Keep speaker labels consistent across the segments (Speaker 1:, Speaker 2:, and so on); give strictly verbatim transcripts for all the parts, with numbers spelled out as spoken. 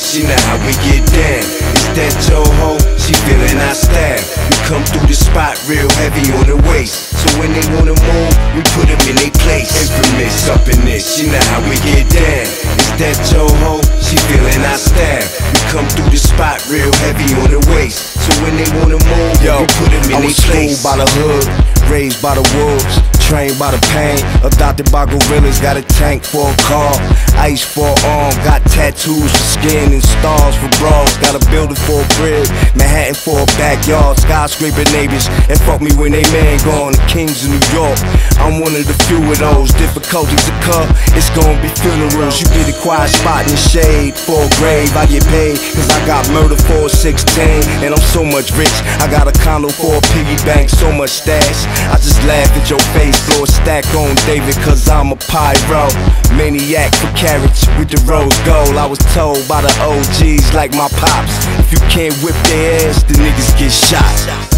Speaker 1: infamous, you know how we get down. Is that your hoe? She feeling our style. We come through the spot real heavy on the waist, so when they wanna move, we put them in their place. Infamous up in this, you know how we get down. Is that your hoe? She feeling our style. We come through the spot real heavy on the waist, so when they wanna move,
Speaker 2: Yo,
Speaker 1: we put them in
Speaker 2: I
Speaker 1: their
Speaker 2: was
Speaker 1: place.
Speaker 2: schooled by the hood, raised by the wolves, trained by the pain, adopted by gorillas. Got a tank for a car, ice for an arm, got tattoos for skin and stars for bras. Got a building for a crib, Manhattan for a backyard, skyscraper neighbors, and fuck me when they man gone. The kings of New York, I'm one of the few of those. Difficulties occur, it's gonna be funerals. You get a quiet spot in the shade for a grave. I get paid, cause I got murder for a sixteen, and I'm so much rich. I got a condo for a piggy bank, so much stash. I just laugh at your face, throw a stack on David, cause I'm a pyro maniac for carrots with the rose gold. I was told by the O Gs like my pops, if you can't whip their ass, the niggas get shot.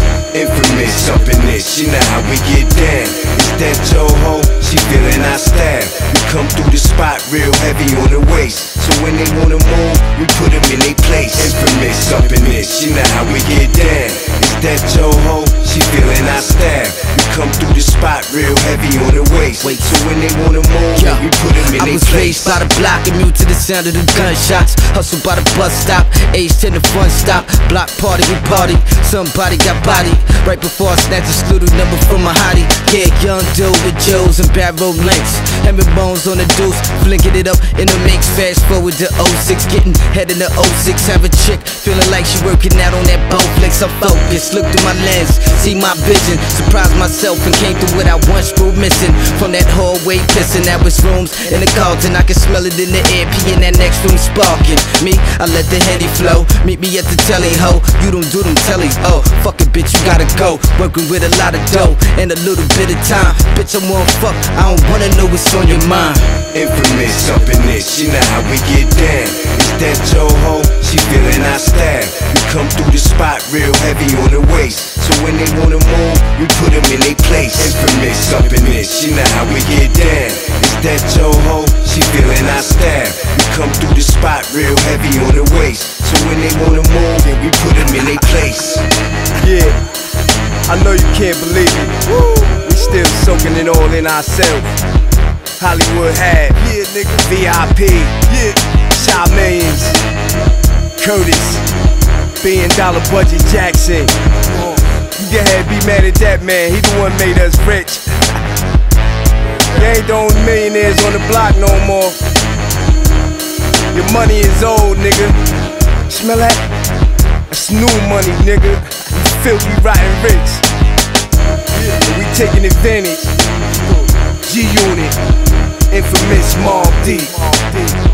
Speaker 1: Infamous up in this, you know how we get down. Is that your hoe? She feeling our style. We come through the spot real heavy on the waist, so when they wanna move, we put them in their place. Infamous up in this, you know how we get down. Is that your hoe? She feeling our style. We come through the spot real heavy on the waist,
Speaker 3: Wait.
Speaker 1: so when they wanna move,
Speaker 3: Yo,
Speaker 1: we put them in
Speaker 3: I
Speaker 1: their
Speaker 3: was
Speaker 1: place.
Speaker 3: raised by the block, immune to the sound of the gunshots. Hustle by the bus stop, age ten the fun stop. Block party, we party, somebody got bodied. Right before I snatched a scooter number from a hottie. Yeah, young dude with Joes and bad road links. Having bones on the deuce, flicking it up in the mix. Fast forward to oh six, getting head in the oh six. Have a chick, feeling like she working out on that Bowflex. I'm focused, look through my lens, see my vision. Surprised myself and came through with I once screw missing. From that hallway pissing, that was rooms in the Carlton. I can smell it in the air, pee in that next room sparking. Me, I let the Henny flow. Meet me at the telly, ho. You don't do them tellies, oh. Fuck it, bitch, you gotta go. Working with a lot of dough and a little bit of time. Bitch, I wanna fuck, I don't wanna know what's on your mind.
Speaker 1: Infamous up in this, you know how we get down. Is that your hoe? She feeling our style. We come through the spot real heavy on the waist, so when they wanna move, we put them in their place. Infamous up in this, you know how we get down. Is that your hoe? She feeling our style. We come through the spot real heavy on the waist, so when they wanna move, then we put them in their place.
Speaker 2: Yeah, I know you can't believe it. Woo. We still soaking it all in ourselves. Hollywood had, yeah, nigga. V I P, yeah. Shot Millions, Curtis, Billion Dollar Budget Jackson. You can have be mad at that man, he the one made us rich. You ain't the only millionaires on the block no more. Your money is old, nigga. Smell that? That's new money, nigga. You filthy, rotten rich. Yeah, we taking advantage. G-Unit, infamous Mobb Deep.